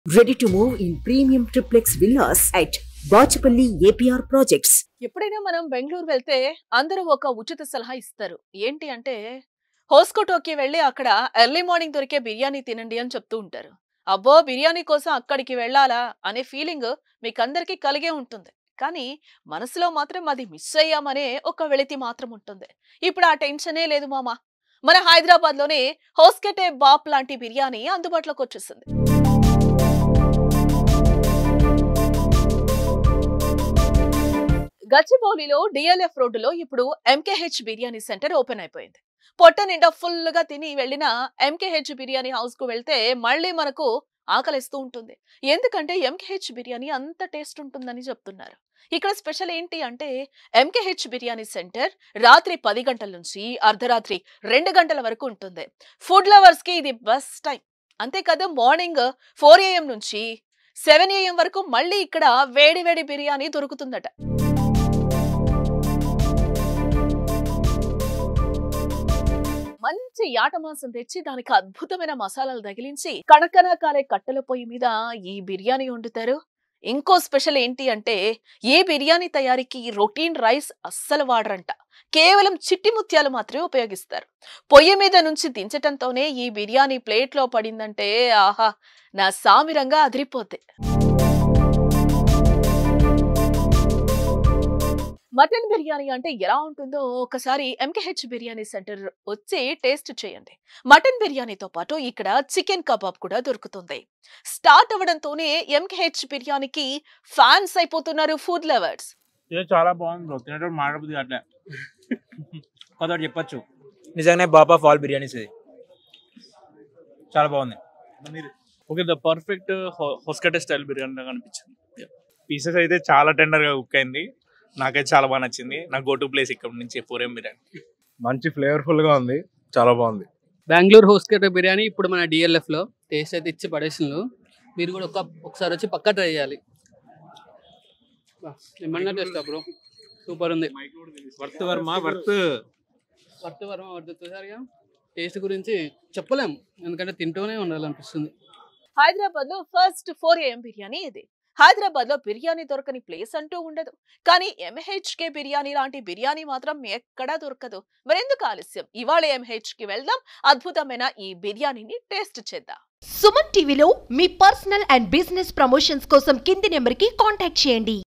Ready to move in premium triplex villas at Bachapalli APR projects. ఎప్పుడైనా మనం బెంగళూరు వెళ్తే అందరూ ఒక ఉచిత సలహా ఇస్తారు. ఏంటి అంటే హోస్కోటోకి వెళ్ళి అక్కడ ఎర్లీ మార్నింగ్ దొరికే బిర్యానీ తినండి అని చెప్తూ ఉంటారు. అబ్బో బిర్యానీ కోసం అక్కడికి వెళ్ళాలా అనే ఫీలింగ్ మీకందరికీ కలిగే ఉంటుంది. కానీ మనసులో మాత్రం అది మిస్ అయ్యామనే ఒక వెలితి మాత్రం ఉంటుంది. ఇప్పుడు ఆ టెన్షనే లేదు మామ. మన హైదరాబాద్ లోనే హోస్కెటే బాప్ లాంటి బిర్యానీ అందుబాటులోకి వచ్చేసింది. గచ్చిబౌలిలో డిఎల్ఎఫ్ రోడ్డులో ఇప్పుడు ఎంకేహెచ్ బిర్యానీ సెంటర్ ఓపెన్ అయిపోయింది. పొట్ట నిండా ఫుల్ గా తిని వెళ్ళిన ఎంకేహెచ్ బిర్యానీ హౌస్ కు వెళ్తే మళ్ళీ మనకు ఆకలిస్తూ ఉంటుంది. ఎందుకంటే ఎంకేహెచ్ బిర్యానీ అంత టేస్ట్ ఉంటుందని చెప్తున్నారు. ఇక్కడ స్పెషల్ ఏంటి అంటే ఎంకేహెచ్ బిర్యానీ సెంటర్ రాత్రి 10 గంటల నుంచి అర్ధరాత్రి 2 గంటల వరకు ఉంటుంది. ఫుడ్ లవర్స్ కి ఇది బెస్ట్ టైం. అంతేకాదు మార్నింగ్ 4 AM నుంచి 7 AM వరకు మళ్ళీ ఇక్కడ వేడి వేడి బిర్యానీ దొరుకుతుందట. మంచి యాట మాంసం తెచ్చి దానికి అద్భుతమైన మసాలాలు తగిలించి కణకణ కాలే కట్టెల పొయ్యి మీద ఈ బిర్యానీ వండుతారు. ఇంకో స్పెషల్ ఏంటి అంటే ఈ బిర్యానీ తయారీకి రొటీన్ రైస్ అస్సలు వాడరంట. కేవలం చిట్టి ముత్యాలు మాత్రమే ఉపయోగిస్తారు. పొయ్యి మీద నుంచి దించటంతోనే ఈ బిర్యానీ ప్లేట్ లో పడిందంటే ఆహా నా సామిరంగా అదిరిపోతే. మటన్ బిర్యానీ అంటే ఎలా ఉంటుందో ఒకసారి ఎంకేహెచ్ బిర్యానీ సెంటర్ వచ్చి టేస్ట్ చేయండి. మటన్ బిర్యానీతో పాటు ఇక్కడ చికెన్ కబాబ్ కూడా దొరుకుతుంది. స్టార్ట్ అవ్వడంతోనే ఎంకేహెచ్ బిర్యానీకి ఫ్యాన్స్ అయిపోతున్నారు ఫుడ్ లవర్స్. ఇది చాలా బాగుంది బ్రో, తినేటప్పుడు మాడబుద్ది అట్లా కొత్తటి చెప్పచ్చు. నిజంగానే బాబా ఆఫ్ ఆల్ బిర్యానీస్ ఇది చాలా బాగుంది. Okay, the perfect Hoskote style biryani లాగా అనిపించింది. పీసెస్ అయితే చాలా టెండర్ గా కుక్ అయింది. నాకైతే చాలా బాగా నచ్చింది. నా గో టు ప్లేస్ ఇక్కడ నుంచి 4M బిర్యానీ. మంచి ఫ్లేవర్ఫుల్ గా ఉంది, చాలా బాగుంది. బెంగళూరు హోస్కెటే బిర్యానీ ఇప్పుడు మన డిఎల్ఎఫ్ లో టేస్ట్ అయితే ఇచ్చి పడేసిండ్రు. మీరు కూడా ఒకసారి వచ్చి పక్కా ట్రై చేయాలి. ఏమన్నా టేస్ట్ బ్రో, సూపర్ ఉంది. వర్త్ వర్మ వర్త్ చూసారుగా, టేస్ట్ గురించి చెప్పలేము ఎందుకంటే తింటూనే ఉండాలనిపిస్తుంది. హైదరాబాద్ లో ఫస్ట్ 4AM బిర్యానీ ఇది. హైదరాబాద్ లో బిర్యానీ దొరకని ప్లేస్ అంటూ ఉండదు. కానీ MHK బిర్యానీ లాంటి బిర్యానీ మాత్రం ఎక్కడా దొరకదు. మరెందుకు ఆలస్యం, ఇవాళ MH కి వెళ్దాం, అద్భుతమైన ఈ బిర్యానీని టేస్ట్ చేద్దాం. సుమన్ టీవీలో మీ పర్సనల్ అండ్ బిజినెస్ ప్రమోషన్స్ కోసం కింది నెంబర్ కి కాంటాక్ట్ చేయండి.